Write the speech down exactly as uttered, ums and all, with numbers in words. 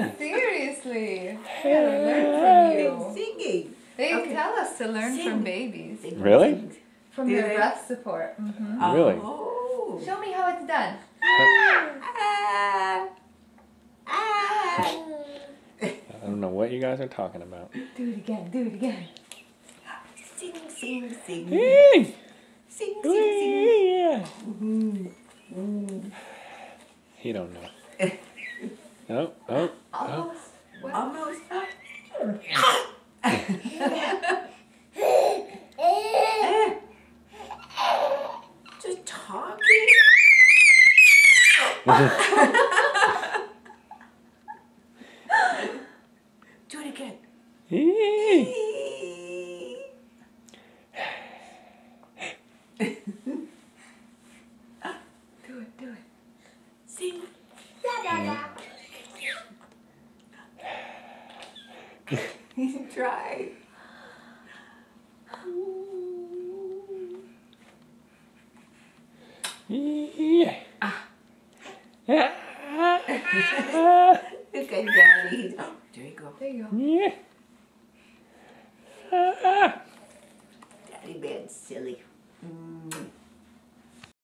Seriously. I gotta learn from you. Singing. They Okay. tell us to learn Sing. from babies. Sing, Really? sing. From Do their they? breath support. Mm-hmm. Really? Oh. Show me how it's done. Ah. Ah. I don't know what you guys are talking about. Do it again. Do it again. Sing, sing, sing. Hey! Sing, sing, sing. Yeah. Mm. Mm. He don't know. Oh, oh, oh. Almost. What? Almost. Just talking. Do it again. Hey! Do it. Do it. Sing. Try. Yeah. Yeah. Look at Daddy. Oh, there you go. There you go. Yeah. Daddy man's silly.